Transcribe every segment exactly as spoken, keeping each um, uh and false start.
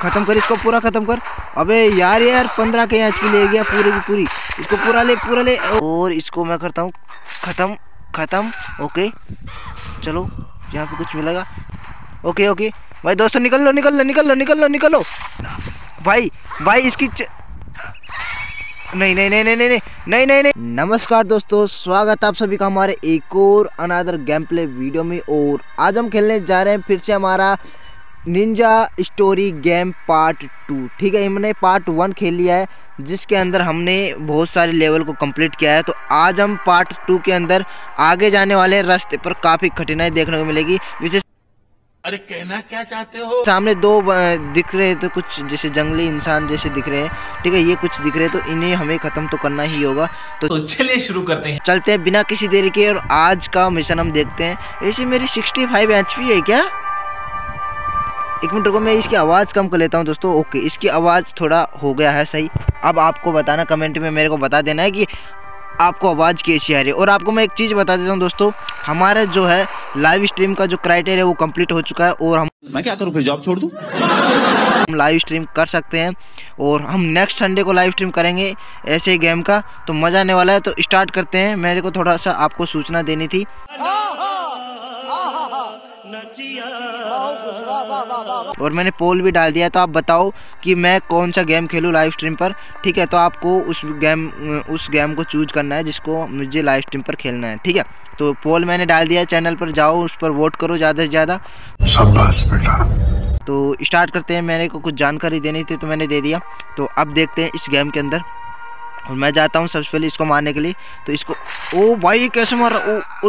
खत्म कर इसको, पूरा खत्म कर। अबे यार यार पंद्रह के एच पी ले गया पूरी की पूरी। इसको पूरा ले पूरा ले। और इसको मैं करता हूँ खत्म खत्म। ओके चलो यहाँ पे कुछ मिलेगा। ओके ओके भाई दोस्तों निकल लो निकल लो निकल लो निकल लो निकल लो भाई भाई इसकी च... नहीं नहीं नहीं नहीं नहीं नहीं नहीं नहीं। नमस्कार दोस्तों, स्वागत आप सभी का हमारे एक और अनदर गेम प्ले वीडियो में। और आज हम खेलने जा रहे हैं फिर से हमारा ninja story game part two. ठीक है, हमने पार्ट वन खेल लिया है जिसके अंदर हमने बहुत सारे लेवल को कंप्लीट किया है। तो आज हम पार्ट टू के अंदर आगे जाने वाले हैं। रास्ते पर काफ़ी कठिनाई देखने को मिलेगी। विशेष अरे कहना क्या चाहते हो? सामने दो दिख रहे तो कुछ जैसे जंगली इंसान जैसे दिख रहे हैं। ठीक है, ये कुछ दिख रहे तो इन्हें हमें ख़त्म तो करना ही होगा। तो, तो चलिए शुरू करते हैं। चलते हैं बिना किसी देरी के और आज का मिशन हम देखते हैं। ऐसे मेरी सिक्सटी फाइव एच पी है क्या? एक मिनट को मैं इसकी आवाज़ कम कर लेता हूँ दोस्तों। ओके, इसकी आवाज़ थोड़ा हो गया है सही। अब आपको बताना कमेंट में मेरे को बता देना है कि आपको आवाज़ कैसी आ रही है। और आपको मैं एक चीज़ बता देता हूँ दोस्तों, हमारा जो है लाइव स्ट्रीम का जो क्राइटेरिया वो कंप्लीट हो चुका है। और हम मैं क्या करूँ, फिर जॉब छोड़ दूँ? हम लाइव स्ट्रीम कर सकते हैं और हम नेक्स्ट संडे को लाइव स्ट्रीम करेंगे ऐसे ही गेम का। तो मज़ा आने वाला है। तो स्टार्ट करते हैं। मेरे को थोड़ा सा आपको सूचना देनी थी। और मैंने पोल भी डाल दिया है। तो आप बताओ कि मैं कौन सा गेम खेलूँ लाइव स्ट्रीम पर। ठीक है, तो आपको उस गेम उस गेम को चूज करना है जिसको मुझे लाइव स्ट्रीम पर खेलना है। ठीक है, तो पोल मैंने डाल दिया है। चैनल पर जाओ, उस पर वोट करो ज़्यादा से ज़्यादा। शाबाश बेटा। तो स्टार्ट करते हैं। मेरे को कुछ जानकारी देनी थी तो मैंने दे दिया। तो अब देखते हैं इस गेम के अंदर। और मैं जाता हूँ सबसे पहले इसको मारने के लिए। तो इसको ओ भाई कैसे मार रहा? ओ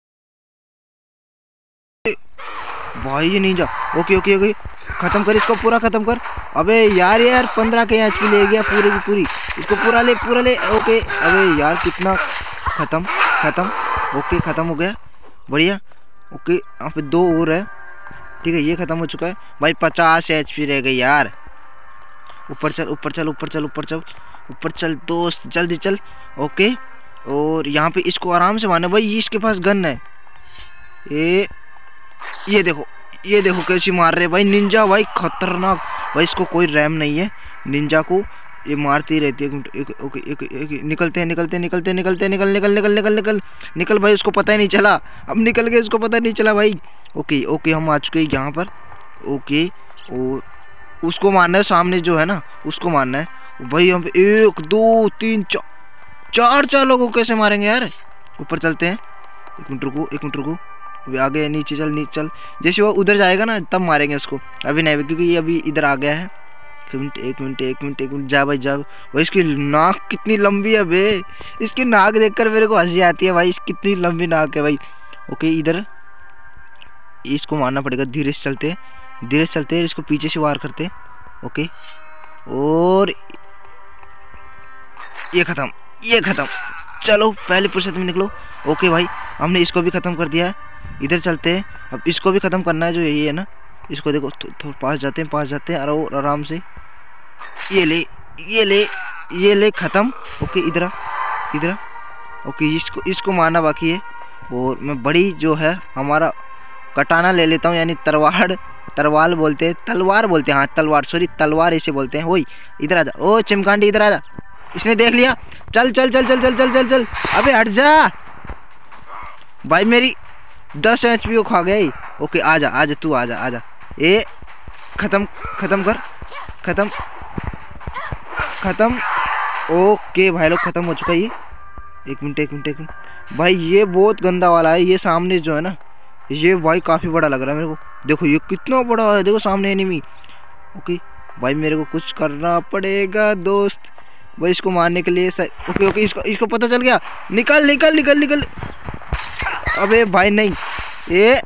भाई ये नहीं जा। ओके ओके ओके खत्म कर इसको, पूरा खत्म कर। अबे यार यार पंद्रह के एच पी ले गया पूरी की पूरी। इसको पूरा ले पूरा ले। ओके अबे यार कितना खत्म खत्म। ओके खत्म हो गया, बढ़िया। ओके यहाँ पे दो और है। ठीक है, ये खत्म हो चुका है भाई। पचास एच पी रह गई यार। ऊपर चल ऊपर चल ऊपर चल ऊपर चल ऊपर चल दोस्त, जल्दी चल। ओके, और यहाँ पे इसको आराम से मारना भाई। इसके पास गन है। ये ये देखो ये देखो कैसी मार रहे भाई निंजा भाई, खतरनाक भाई। इसको कोई रैम नहीं है, निंजा को ये मारती रहती है। एक, ओके एक, एक, निकलते हैं निकलते हैं निकलते हैं निकलते हैं निकल निकल निकल निकल निकल निकल भाई। उसको पता ही नहीं चला, अब निकल गए, उसको पता नहीं चला भाई। ओके ओके हम आ चुके हैं यहाँ पर। ओके, और उसको मारना है सामने जो है ना, उसको मारना है भाई। हम एक दो तीन चार चार चार लोगों को कैसे मारेंगे यार? ऊपर चलते हैं। एक मिनट रुको एक मिनट रुको अभी आगे नीचे चल नीचे चल। जैसे वो उधर जाएगा ना तब मारेंगे उसको, अभी नहीं, क्योंकि ये अभी इधर आ गया है। एक मिनट एक मिनट एक मिनट एक मिनट जा भाई जा भाई। इसकी नाक कितनी लंबी है बे। इसकी नाक देखकर मेरे को हंसी आती है भाई, इसकी कितनी लंबी नाक है भाई। ओके इधर इसको मारना पड़ेगा। धीरे से चलते धीरे से चलते इसको पीछे से वार करते। ओके, और ये खत्म ये खत्म। चलो पहले फुर्सत में निकलो। ओके भाई हमने इसको भी ख़त्म कर दिया है। इधर चलते हैं, अब इसको भी ख़त्म करना है जो यही है ना। इसको देखो थोड़ा पास जाते हैं पास जाते हैं और आराम से। ये ले ये ले ये ले ख़त्म। ओके इधर आ इधर आ। ओके इसको इसको मारना बाकी है। और मैं बड़ी जो है हमारा कटाना ले लेता हूँ, यानी तलवार तलवार बोलते हैं, तलवार बोलते हैं। हाँ तलवार, सॉरी तलवार ऐसे बोलते हैं। वही इधर आ जा। ओ चिमकांडी इधर आ जा। इसने देख लिया। चल चल चल चल चल चल चल चल अबे हट जा भाई। मेरी दस एच पी को खा गई। ओके आजा आजा तू आजा आजा। ए खत्म खत्म कर खत्म खत्म। ओके भाई लोग खत्म हो चुका है ये। एक मिनट एक मिनट एक मिनट भाई, ये बहुत गंदा वाला है। ये सामने जो है ना, ये भाई काफ़ी बड़ा लग रहा है मेरे को। देखो ये कितना बड़ा है, देखो सामने एनिमी। ओके भाई मेरे को कुछ करना पड़ेगा दोस्त भाई इसको मारने के लिए। ओके ओके इसको इसको पता चल गया। निकल निकल निकल निकल। अबे भाई नहीं, ये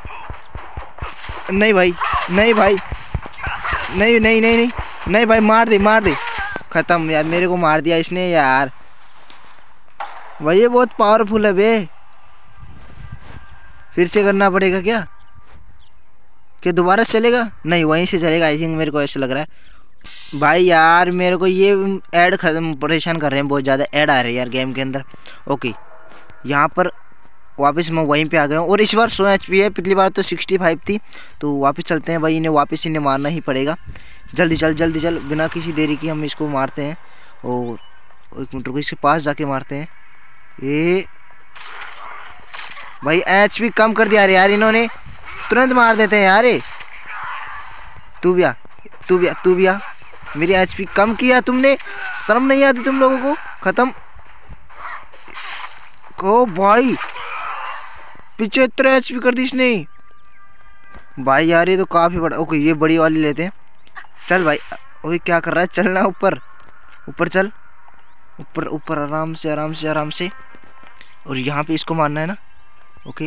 नहीं भाई नहीं भाई नहीं नहीं नहीं नहीं नहीं भाई, मार दे मार दे। ख़त्म यार, मेरे को मार दिया इसने यार भाई। ये बहुत पावरफुल है बे। फिर से करना पड़ेगा क्या? क्या दोबारा से चलेगा? नहीं वहीं से चलेगा आई थिंक, मेरे को ऐसा लग रहा है भाई। यार मेरे को ये ऐड खत्म परेशान कर रहे हैं बहुत ज़्यादा, ऐड आ रहे हैं यार गेम के अंदर। ओके यहाँ पर वापस मैं वहीं पे आ गया हूँ। और इस बार सौ एच पी है, पिछली बार तो सिक्सटी फाइव थी। तो वापस चलते हैं भाई, इन्हें वापस इन्हें मारना ही पड़ेगा। जल्दी चल जल्दी चल, बिना किसी देरी की हम इसको मारते हैं। और एक मिनट रुको, इसके पास जाके मारते हैं। ये भाई एच पी कम कर दिया यार इन्होंने, तुरंत मार देते हैं यार। तू भी आ, तू भी आ, तू भी आ। मेरी एच पी कम किया तुमने, शर्म नहीं आती तुम लोगों को? खत्म। ओ भाई पिछहत्तर एच पी कर दी इसने भाई यार, ये तो काफी बड़ा। ओके ये बड़ी वाली लेते हैं। चल भाई, ओए क्या कर रहा है? चलना ऊपर, ऊपर चल, ऊपर ऊपर, आराम से आराम से आराम से। और यहाँ पे इसको मारना है ना। ओके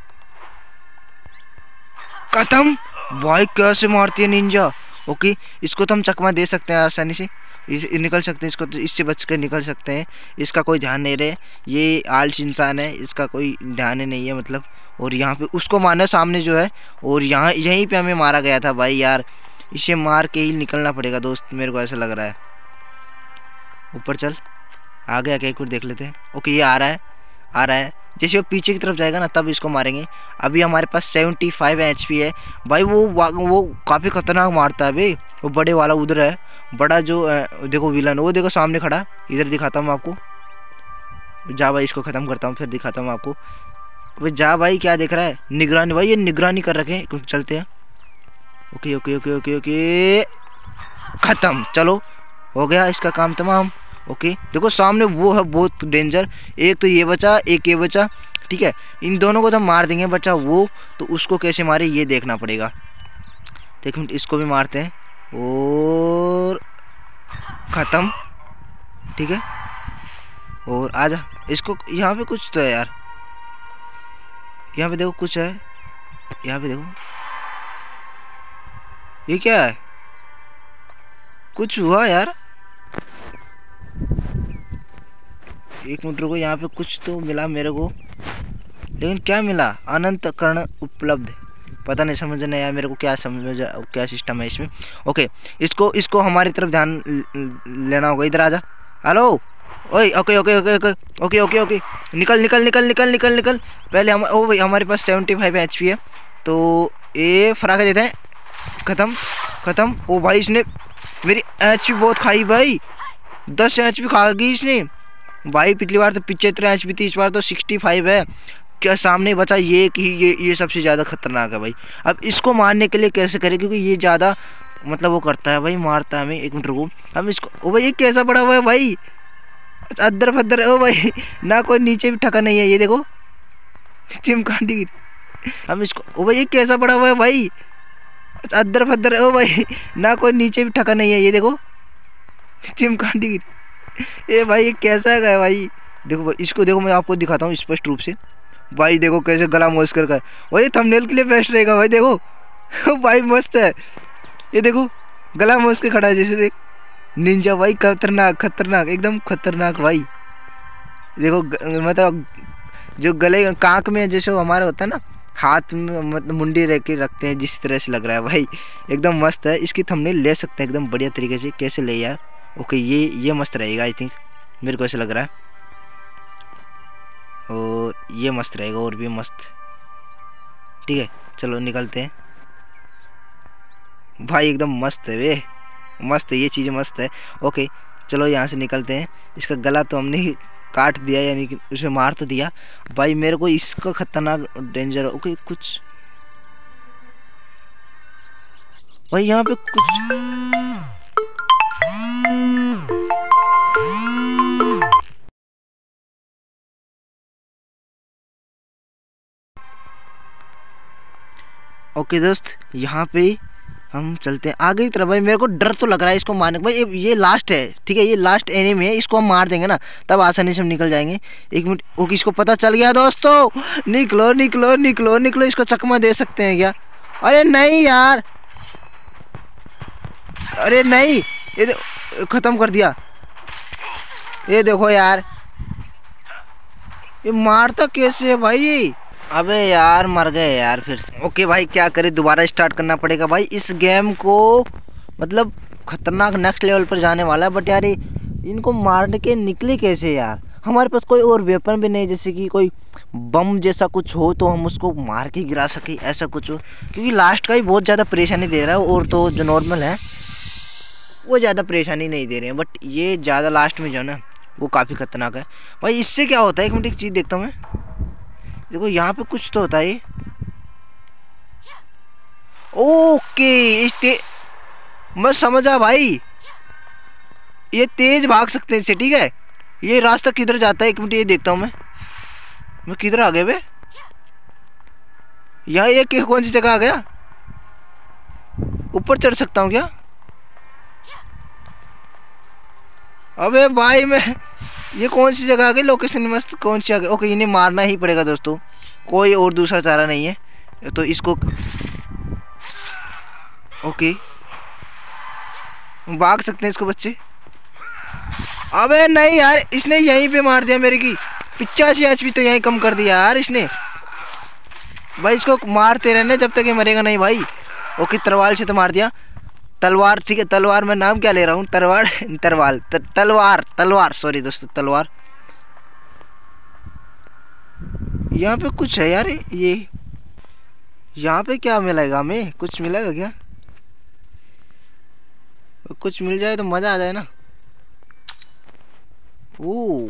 खत्म। भाई कैसे मारती है निंजा। ओके इसको तो हम चकमा दे सकते हैं आसानी से, इस निकल सकते हैं इसको, तो इससे बच कर निकल सकते हैं। इसका कोई ध्यान नहीं रहे, ये आलसी इंसान है, इसका कोई ध्यान ही नहीं है मतलब। और यहाँ पे उसको मारना सामने जो है, और यहाँ यहीं पे हमें मारा गया था भाई यार। इसे मार के ही निकलना पड़ेगा दोस्त, मेरे को ऐसा लग रहा है। ऊपर चल, आ गया क्या? एक बार देख लेते हैं। ओके ये आ रहा है, आ रहा है। जैसे वो पीछे की तरफ जाएगा ना तब इसको मारेंगे। अभी हमारे पास सेवेंटी फाइव एच पी है भाई। वो वो काफ़ी खतरनाक मारता है भाई। वो बड़े वाला उधर है, बड़ा जो देखो विलन, वो देखो सामने खड़ा। इधर दिखाता हूँ आपको, जा भाई इसको ख़त्म करता हूँ फिर दिखाता हूँ आपको। भाई जा भाई, क्या देख रहा है? निगरानी भाई, ये निगरानी कर रखे हैं। चलते हैं। Okay okay okay okay okay ख़त्म। चलो हो गया इसका काम तमाम। ओके देखो सामने वो है बहुत डेंजर। एक तो ये बचा, एक ये बचा, ठीक है। इन दोनों को तो मार देंगे, बचा वो तो उसको कैसे मारे ये देखना पड़ेगा। तो एक मिनट इसको भी मारते हैं और ख़त्म, ठीक है। और आजा इसको, यहाँ पे कुछ तो है यार, यहाँ पे देखो कुछ है, यहाँ पे देखो ये क्या है? कुछ हुआ यार, एक मिनट रुको। यहाँ पे कुछ तो मिला मेरे को, लेकिन क्या मिला? अनंत कर्ण उपलब्ध, पता नहीं, समझ नहीं आया मेरे को क्या समझ क्या सिस्टम है इसमें। ओके इसको इसको हमारी तरफ ध्यान लेना होगा। इधर आजा। हेलो ओए, okay okay okay okay okay okay okay निकल निकल निकल निकल निकल निकल। पहले हम, ओ भाई हमारे पास सेवेंटी फाइव एच पी है, तो ये फराका देते हैं। ख़त्म ख़त्म। ओ भाई इसने मेरी एच पी बहुत खाई भाई, दस एच पी खा गई इसने भाई। पिछली बार तो पिछहत्तर एच पी थी, इस बार तो सिक्सटी फाइव है। क्या सामने बचा ये कि ये ये सबसे ज़्यादा खतरनाक है भाई। अब इसको मारने के लिए कैसे करें, क्योंकि ये ज़्यादा मतलब वो करता है भाई, मारता है हमें। एक मिनट रुको, हम इसको, ओ भाई ये कैसा बड़ा हुआ है भाई, अदर फदर। ओ भाई ना कोई नीचे भी ठका नहीं है, ये देखो चिमकांडी गिरी। हम इसको, ओ भाई ये कैसा बड़ा हुआ है भाई, अदर फदर। ओ भाई ना कोई नीचे भी ठका नहीं है, ये देखो चिमकांडी गिरी। ए भाई ये कैसा है भाई, देखो भाई इसको देखो, मैं आपको दिखाता हूँ स्पष्ट रूप से भाई। देखो कैसे गला मोस कर का है भाई, थंबनेल के लिए बेस्ट रहेगा भाई। देखो भाई मस्त है, ये देखो गला मोस के खड़ा है जैसे, देख निंजा भाई, खतरनाक खतरनाक एकदम खतरनाक भाई। देखो मतलब जो गले कांक में जैसे हमारा होता है ना, हाथ में मतलब मुंडी रख के रखते हैं, जिस तरह से लग रहा है भाई एकदम मस्त है। इसकी थंबनेल ले सकते हैं एकदम बढ़िया तरीके से। कैसे ले यार? ओके ये ये मस्त रहेगा आई थिंक, मेरे को ऐसा लग रहा है। और ये मस्त रहेगा और भी मस्त, ठीक है। चलो निकलते हैं भाई, एकदम मस्त है वे, मस्त है ये चीज़, मस्त है। ओके चलो यहाँ से निकलते हैं। इसका गला तो हमने ही काट दिया, यानी कि उसे मार तो दिया भाई। मेरे को इसका खतरनाक डेंजर। ओके कुछ भाई यहाँ पे कुछ, ओके दोस्त यहाँ पे हम चलते हैं आगे की तरफ। भाई मेरे को डर तो लग रहा है इसको मारने का भाई, ये लास्ट है, ठीक है, ये लास्ट एनिमी है। इसको हम मार देंगे ना तब आसानी से हम निकल जाएंगे। एक मिनट, ओके इसको पता चल गया दोस्तों, निकलो निकलो निकलो निकलो। इसको चकमा दे सकते हैं क्या? अरे नहीं यार, अरे नहीं, ये ख़त्म कर दिया। ये देखो यार, ये मारता कैसे है भाई? अबे यार मर गए यार फिर से। ओके भाई क्या करें, दोबारा स्टार्ट करना पड़ेगा भाई। इस गेम को मतलब खतरनाक नेक्स्ट लेवल पर जाने वाला है, बट यार इनको मारने के निकले कैसे यार? हमारे पास कोई और वेपन भी नहीं, जैसे कि कोई बम जैसा कुछ हो तो हम उसको मार के गिरा सके, ऐसा कुछ हो। क्योंकि लास्ट का ही बहुत ज़्यादा परेशानी दे रहा है, और तो जो नॉर्मल है वो ज़्यादा परेशानी नहीं दे रहे हैं, बट ये ज़्यादा लास्ट में जो है ना वो काफ़ी खतरनाक है भाई। इससे क्या होता है, एक मिनट एक चीज़ देखता हूँ मैं। देखो यहाँ पे कुछ तो होता है। ओके इस ते मैं समझा भाई, ये तेज भाग सकते हैं इससे, ठीक है। ये रास्ता किधर जाता है, एक मिनट ये देखता हूँ मैं मैं किधर आ गया बे। यहाँ ये कौन सी जगह आ गया, ऊपर चढ़ सकता हूँ क्या? अबे भाई मैं ये कौन सी जगह आ गई, लोकेशन मस्त कौन सी आ गई। ओके इन्हें मारना ही पड़ेगा दोस्तों, कोई और दूसरा चारा नहीं है। तो इसको ओके भाग सकते हैं इसको बच्चे। अबे नहीं यार, इसने यहीं पे मार दिया मेरे की पिचासी एचपी तो यहीं कम कर दिया यार इसने। भाई इसको मारते रहने जब तक ये मरेगा नहीं भाई। ओके तलवार से तो मार दिया, तलवार ठीक है, तलवार मैं नाम क्या ले रहा हूँ, तलवार तरवाल त, तलवार तलवार सॉरी दोस्तों तलवार। यहाँ पे कुछ है यार, ये यहाँ पे क्या मिलेगा हमें, कुछ मिलेगा क्या? कुछ मिल जाए तो मजा आ जाए ना। ओ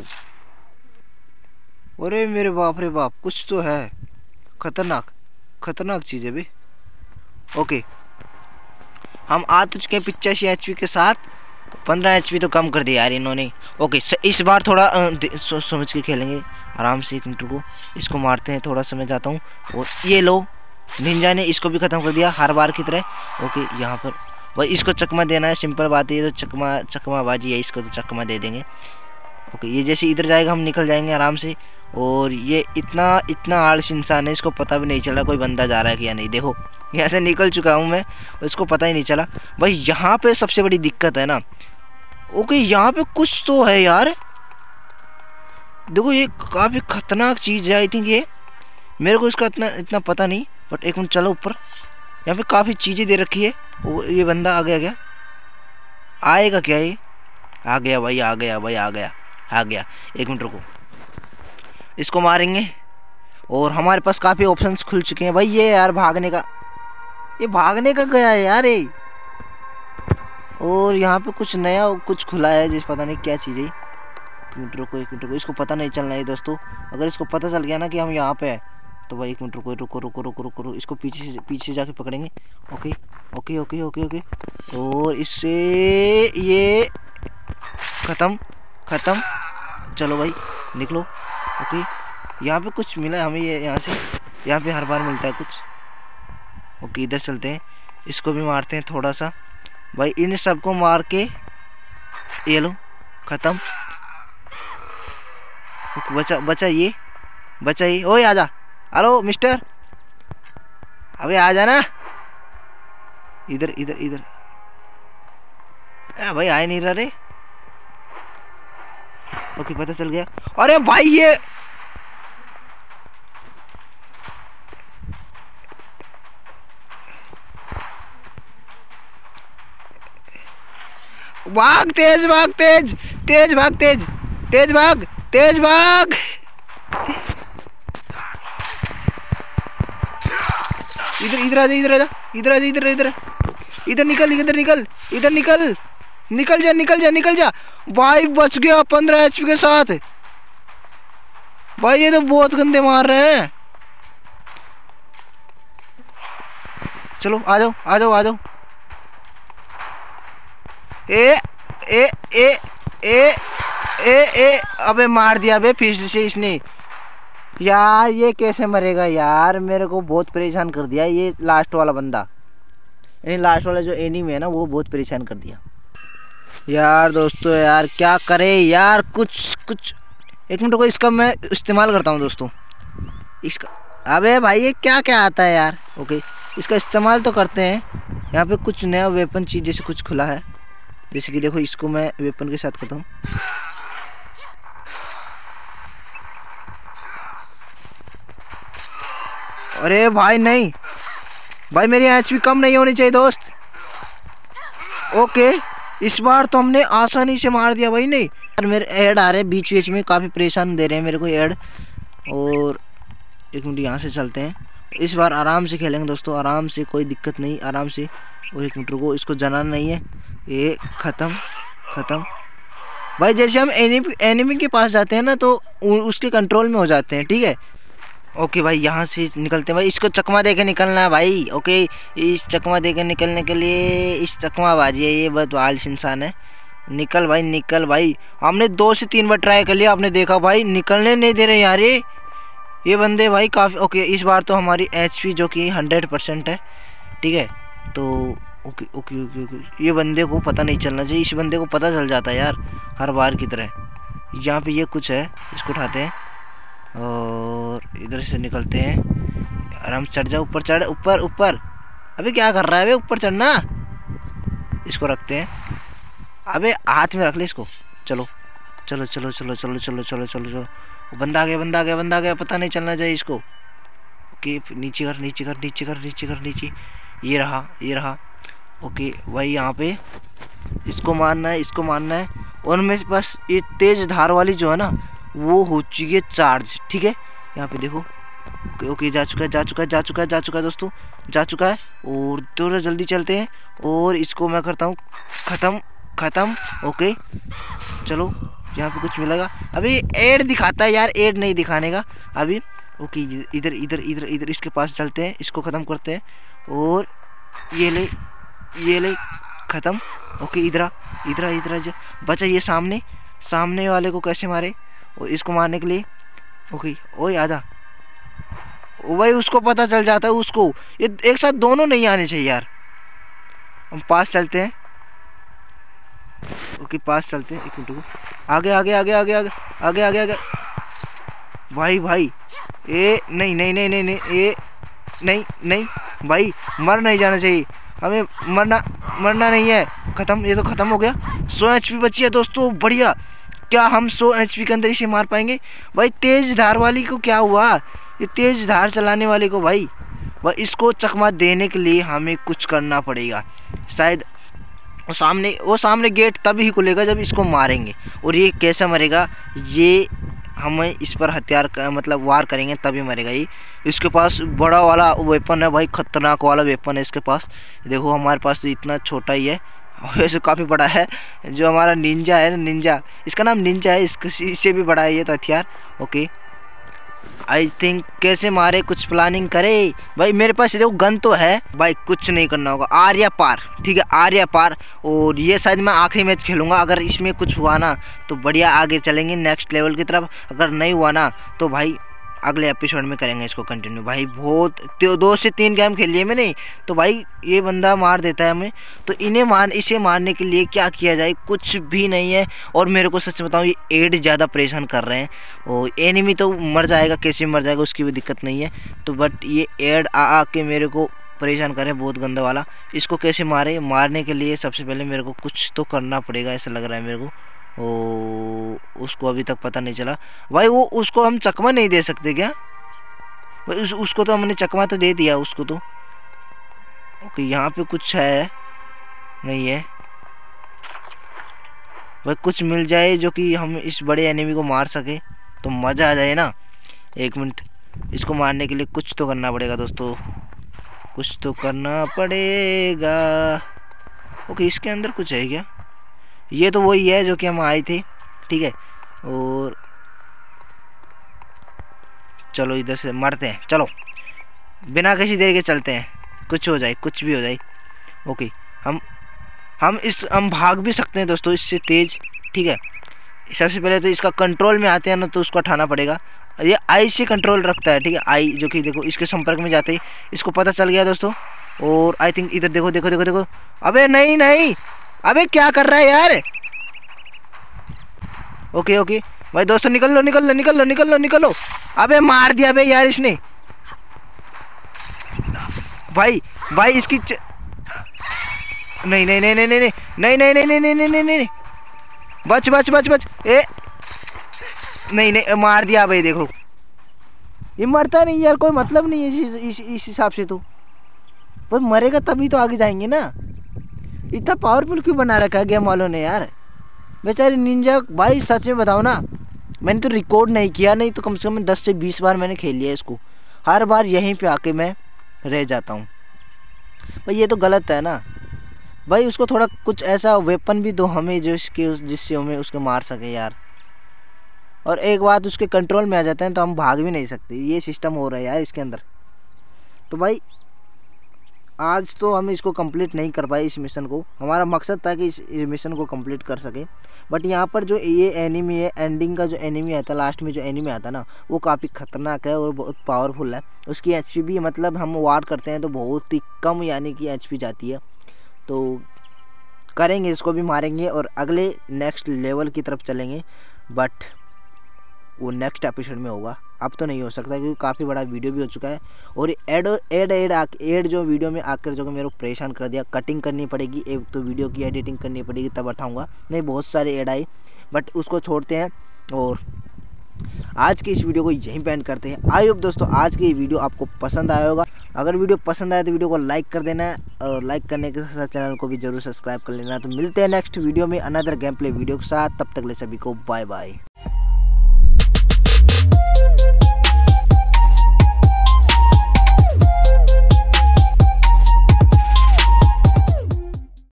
अरे मेरे बाप रे बाप, कुछ तो है खतरनाक खतरनाक चीज़ है भी। ओके हम आ तो चुके हैं पिचासी एच पी के साथ, पंद्रह एच पी तो कम कर दिया यार इन्होंने। ओके इस बार थोड़ा सोच समझ के खेलेंगे आराम से। एक मिनट को इसको मारते हैं, थोड़ा समय जाता हूँ। और ये लो निंजा ने इसको भी ख़त्म कर दिया हर बार की तरह। ओके यहाँ पर भाई इसको चकमा देना है, सिंपल बात है, ये तो चकमा चकमा बाजी है, इसको तो चकमा दे देंगे। ओके ये जैसे इधर जाएगा हम निकल जाएंगे आराम से। और ये इतना इतना आलस इंसान है, इसको पता भी नहीं चला कोई बंदा जा रहा है कि या नहीं। देखो यहाँ से निकल चुका हूँ मैं, इसको पता ही नहीं चला भाई। यहाँ पे सबसे बड़ी दिक्कत है ना। ओके यहाँ पे कुछ तो है यार, देखो ये काफ़ी खतरनाक चीज़ है। आई थिंक ये मेरे को इसका इतना इतना पता नहीं, बट एक मिनट चलो ऊपर, यहाँ पे काफ़ी चीज़ें दे रखी है। वो ये बंदा आ गया क्या, आएगा क्या ये? आ गया भाई आ गया भाई आ गया आ गया। एक मिनट रुको, इसको मारेंगे। और हमारे पास काफ़ी ऑप्शंस खुल चुके हैं भाई। ये यार भागने का, ये भागने का गया है यार ये। और यहाँ पे कुछ नया कुछ खुला है जिस पता नहीं क्या चीज़ है। एक मिनट रुको एक मिनट रुको, इसको पता नहीं चलना है दोस्तों। अगर इसको पता चल गया ना कि हम यहाँ पे हैं तो भाई एक मिनट रुको रुको रुको रुको रुको रुको इसको पीछे से पीछे से जाके पकड़ेंगे। Okay okay okay okay okay और इससे ये ख़त्म ख़त्म। चलो भाई निकलो। ओके यहाँ पे कुछ मिला है हमें, ये यहाँ से यहाँ पे हर बार मिलता है कुछ। ओके इधर चलते हैं, इसको भी मारते हैं थोड़ा सा भाई। इन सबको मार के ये लो ख़त्म। बचा बचा ये बचा ये। ओए आजा, हेलो मिस्टर, अबे आ जाना इधर इधर इधर। भाई आए नहीं रहा रे। ओके पता चल गया। अरे भाई ये भाग, तेज भाग, तेज तेज भाग, तेज तेज भाग, तेज भाग। इधर इधर आ जा, इधर आ जा, इधर आ जा, इधर इधर इधर निकल, इधर निकल, इधर निकल, निकल जा निकल जा निकल जा। भाई बच गया पंद्रह एचपी के साथ। भाई ये तो बहुत गंदे मार रहे हैं। चलो आ जाओ आ जाओ आ जाओ। ए ए ए ए ए ए अबे मार दिया बे फिर से इसने। यार ये कैसे मरेगा यार, मेरे को बहुत परेशान कर दिया ये लास्ट वाला बंदा। यानी लास्ट वाला जो एनिमी है ना वो बहुत परेशान कर दिया यार। दोस्तों यार क्या करे यार, कुछ कुछ एक मिनट को इसका मैं इस्तेमाल करता हूँ दोस्तों इसका। अबे भाई ये क्या क्या आता है यार। ओके इसका इस्तेमाल तो करते हैं। यहाँ पे कुछ नया वेपन चीज़ जैसे कुछ खुला है, जैसे कि देखो इसको मैं वेपन के साथ करता हूँ। अरे भाई नहीं भाई, मेरी एचपी कम नहीं होनी चाहिए दोस्त। ओके इस बार तो हमने आसानी से मार दिया भाई। नहीं यार मेरे ऐड आ रहे हैं बीच बीच में, काफ़ी परेशान दे रहे हैं मेरे को ऐड। और एक मिनट यहाँ से चलते हैं, इस बार आराम से खेलेंगे दोस्तों, आराम से, कोई दिक्कत नहीं, आराम से। और एक मिनट रुको, इसको जलाना नहीं है, ये ख़त्म ख़त्म। भाई जैसे हम एनिमी एनिमी के पास जाते हैं ना तो उ, उसके कंट्रोल में हो जाते हैं, ठीक है। ओके भाई यहाँ से निकलते हैं भाई, इसको चकमा दे के निकलना है भाई। ओके इस चकमा दे के निकलने के लिए इस चकमा बाजी है, ये बहुत आलस इंसान है। निकल भाई निकल भाई, हमने दो से तीन बार ट्राई कर लिया, आपने देखा भाई निकलने नहीं दे रहे यार ये ये बंदे भाई काफ़ी। ओके इस बार तो हमारी एचपी जो कि हंड्रेड परसेंट है, ठीक है। तो ओके ओके ओके ओके ये बंदे को पता नहीं चलना चाहिए, इस बंदे को पता चल जाता है यार हर बार की तरह। यहाँ पे ये कुछ है, इसको उठाते हैं और इधर से निकलते हैं। आराम चढ़ जाओ, ऊपर चढ़, ऊपर ऊपर। अबे क्या कर रहा है बे, ऊपर चढ़ना। इसको रखते हैं, अबे हाथ में रख ले इसको। चलो चलो चलो चलो चलो चलो चलो चलो चलो बंदा आ गया बंदा आ गया बंदा आ गया, पता नहीं चलना चाहिए इसको। ओके नीचे कर नीचे कर नीचे कर नीचे कर नीचे, ये रहा ये रहा। ओके भाई यहाँ पे इसको मारना है इसको मारना है। और मेरे पास ये तेज धार वाली जो है ना वो हो चुकी है चार्ज, ठीक है। यहाँ पे देखो ओके ओके जा चुका है जा चुका है जा चुका है जा चुका है दोस्तों, जा चुका है। और थोड़ा जल्दी चलते हैं और इसको मैं करता हूँ ख़त्म ख़त्म। ओके चलो यहाँ पे कुछ मिलेगा, अभी एड दिखाता है यार, एड नहीं दिखाने का अभी। ओके इधर इधर इधर इधर इसके पास चलते हैं, इसको ख़त्म करते हैं। और ये ले ये ले ख़त्म। ओके इधर इधर इधर बचा ये सामने सामने वाले को कैसे मारे, और इसको मारने के लिए। ओके ओए आजा, ओ भाई उसको पता चल जाता है उसको, ये एक साथ दोनों नहीं आने चाहिए यार। हम पास चलते हैं, ओके पास चलते हैं, एक मिनट को आगे आगे आगे आगे आगे आगे आगे आगे। भाई भाई ए नहीं नहीं नहीं नहीं नहीं ये नहीं नहीं भाई, मर नहीं जाना चाहिए हमें, मरना मरना नहीं है। ख़त्म, ये तो ख़त्म हो गया। सौ एच पी बची है दोस्तों, बढ़िया। क्या हम सौ एच पी के अंदर इसे मार पाएंगे भाई? तेज़ धार वाली को क्या हुआ, ये तेज़ धार चलाने वाले को भाई, भाई इसको चकमा देने के लिए हमें कुछ करना पड़ेगा शायद। वो सामने वो सामने गेट तभी खुलेगा जब इसको मारेंगे। और ये कैसे मरेगा, ये हमें इस पर हथियार का मतलब वार करेंगे तभी मरेगा ये। इसके पास बड़ा वाला वेपन है भाई, खतरनाक वाला वेपन है इसके पास। देखो हमारे पास तो इतना छोटा ही है, वैसे काफ़ी बड़ा है। जो हमारा निंजा है, निंजा इसका नाम निंजा है, इसके इससे भी बड़ा है ये तो हथियार। ओके आई थिंक कैसे मारे, कुछ प्लानिंग करे भाई। मेरे पास देखो गन तो है भाई, कुछ नहीं करना होगा, आर्या पार, ठीक है आर्या पार। और ये शायद मैं आखिरी मैच खेलूंगा, अगर इसमें कुछ हुआ ना तो बढ़िया आगे चलेंगे नेक्स्ट लेवल की तरफ, अगर नहीं हुआ ना तो भाई अगले एपिसोड में करेंगे इसको कंटिन्यू। भाई बहुत दो से तीन गेम खेल लिए मैंने, तो भाई ये बंदा मार देता है हमें, तो इन्हें मार इसे मारने के लिए क्या किया जाए, कुछ भी नहीं है। और मेरे को सच बताऊं ये एड ज़्यादा परेशान कर रहे हैं, और एनिमी तो मर जाएगा, कैसे मर जाएगा उसकी भी दिक्कत नहीं है, तो बट ये एड आ आ के मेरे को परेशान करें बहुत गंदा वाला। इसको कैसे मारे, मारने के लिए सबसे पहले मेरे को कुछ तो करना पड़ेगा ऐसा लग रहा है मेरे को। ओ उसको अभी तक पता नहीं चला भाई, वो उसको हम चकमा नहीं दे सकते क्या भाई? उस, उसको तो हमने चकमा तो दे दिया उसको तो। ओके यहाँ पे कुछ है नहीं है भाई, कुछ मिल जाए जो कि हम इस बड़े एनिमी को मार सके तो मज़ा आ जाए ना। एक मिनट, इसको मारने के लिए कुछ तो करना पड़ेगा दोस्तों, कुछ तो करना पड़ेगा। ओके इसके अंदर कुछ है क्या? ये तो वही है जो कि हम आए थे, ठीक है। और चलो इधर से मरते हैं, चलो बिना किसी देर के चलते हैं, कुछ हो जाए कुछ भी हो जाए। ओके हम हम इस हम भाग भी सकते हैं दोस्तों इससे तेज, ठीक है। सबसे पहले तो इसका कंट्रोल में आते हैं ना तो उसको हटाना पड़ेगा। ये आई से कंट्रोल रखता है, ठीक है आई, जो कि देखो इसके संपर्क में जाते ही इसको पता चल गया दोस्तों। और आई थिंक इधर देखो देखो देखो देखो, अबे नहीं नहीं, अबे क्या कर रहा है यार। ओके ओके भाई दोस्तों निकल लो निकल लो निकल लो निकल लो निकल लो। अबे मार दिया बे यार इसने भाई भाई इसकी च... नहीं नहीं नहीं नहीं नहीं नहीं नहीं नहीं नहीं नहीं नहीं नहीं नहीं बच बच बच बच ए नहीं नहीं मार दिया भाई। देखो ये मरता नहीं यार, कोई मतलब नहीं है इस इस हिसाब से, तो भाई मरेगा तभी तो आगे जाएंगे ना। इतना पावरफुल क्यों बना रखा है गेम वालों ने यार, बेचारे निंजा। भाई सच में बताओ ना, मैंने तो रिकॉर्ड नहीं किया, नहीं तो कम से कम दस से बीस बार मैंने खेल लिया इसको, हर बार यहीं पे आके मैं रह जाता हूँ भाई। ये तो गलत है ना भाई उसको थोड़ा कुछ ऐसा वेपन भी दो हमें जिसके जिससे हमें उसके मार सके यार। और एक बात उसके कंट्रोल में आ जाते हैं तो हम भाग भी नहीं सकते, ये सिस्टम हो रहा है यार इसके अंदर। तो भाई आज तो हम इसको कंप्लीट नहीं कर पाए इस मिशन को, हमारा मकसद था कि इस, इस मिशन को कंप्लीट कर सके। बट यहाँ पर जो ये एनिमी है, एंडिंग का जो एनिमी आता है, लास्ट में जो एनिमी आता है ना, वो काफ़ी ख़तरनाक है और बहुत पावरफुल है। उसकी एचपी भी मतलब हम वार करते हैं तो बहुत ही कम यानी कि एचपी जाती है। तो करेंगे, इसको भी मारेंगे और अगले नेक्स्ट लेवल की तरफ चलेंगे। बट वो नेक्स्ट एपिसोड में होगा, अब तो नहीं हो सकता क्योंकि काफ़ी बड़ा वीडियो भी हो चुका है। और एड एड एड एड जो वीडियो में आकर जो मेरे को परेशान कर दिया, कटिंग करनी पड़ेगी, एक तो वीडियो की एडिटिंग करनी पड़ेगी तब उठाऊँगा, नहीं बहुत सारे ऐड आई। बट उसको छोड़ते हैं और आज की इस वीडियो को यहीं पे एंड करते हैं। आई होप दोस्तों आज की वीडियो आपको पसंद आया होगा। अगर वीडियो पसंद आए तो वीडियो को लाइक कर देना है और लाइक करने के साथ चैनल को भी जरूर सब्सक्राइब कर लेना। तो मिलते हैं नेक्स्ट वीडियो में अनदर गेम प्ले वीडियो के साथ, तब तक ले सभी को बाय बाय।